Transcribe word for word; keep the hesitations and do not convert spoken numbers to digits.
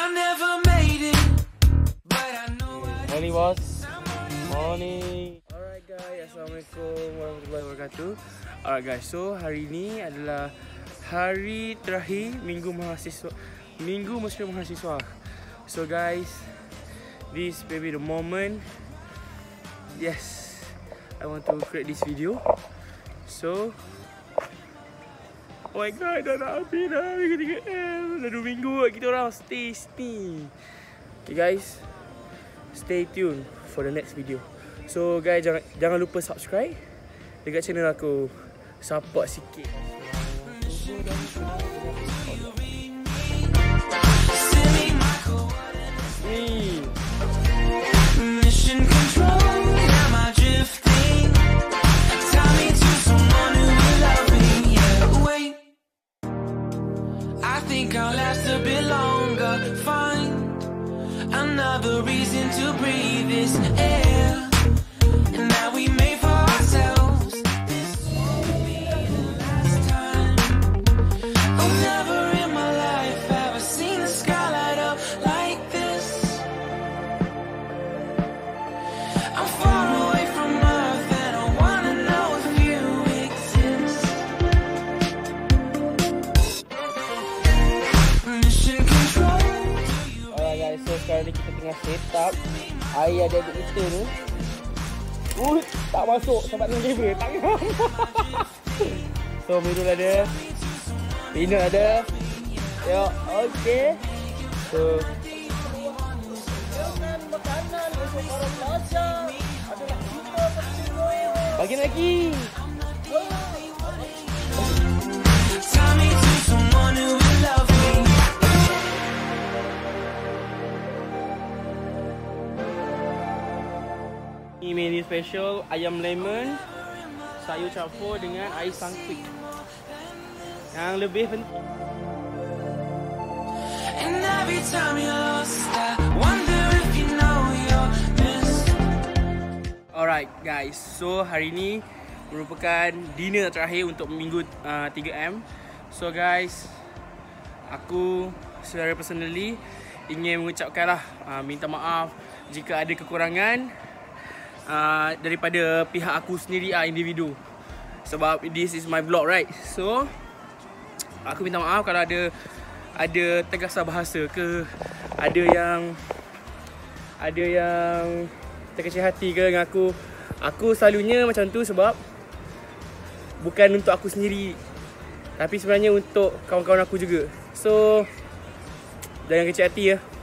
Morning boss. Morning. Alright guys, Assalamualaikum warahmatullahi wabarakatuh. Alright guys, so hari ini adalah hari terakhir Minggu Mahasiswa, Minggu Mesra Mahasiswa. So guys, this may be the moment. Yes, I want to create this video. So, oh my god, dah nak habis dah Minggu tiga M. Dah dua minggu kita orang stay sini. Okay guys, stay tuned for the next video. So guys, jangan jangan lupa subscribe dekat channel aku. Support sikit. Ni. Mission control, am I drifting? Tell me to someone who will love me. Yeah, wait. I think I'll last a bit longer. Find another reason to breathe this air. And now we made for ourselves. This won't be the last time. Oh, never in my life have I seen the sky light up like this. I'm far away from Earth and I wanna know if you exist. Mission control. Alright guys, so sekarang ni kita tengah set up air ada di kita ni. Uh, tak masuk sebab dengan kabel. Tak ngam. So Mirul ada, Peanut ada. Ya, okey. So bagi lagi. Ini menu special ayam lemon, sayur campur dengan air sangkut. Yang lebih penting. Alright guys, so hari ini merupakan dinner terakhir untuk minggu uh, tiga M. So guys, aku secara personally ingin mengucapkanlah uh, minta maaf jika ada kekurangan Uh, daripada pihak aku sendiri ah, individu. Sebab this is my vlog, right? So aku minta maaf kalau ada ada terkasar bahasa ke, ada yang ada yang terkecil hati ke dengan aku. Aku selalunya macam tu sebab bukan untuk aku sendiri, tapi sebenarnya untuk kawan-kawan aku juga. So jangan kecil hati ya.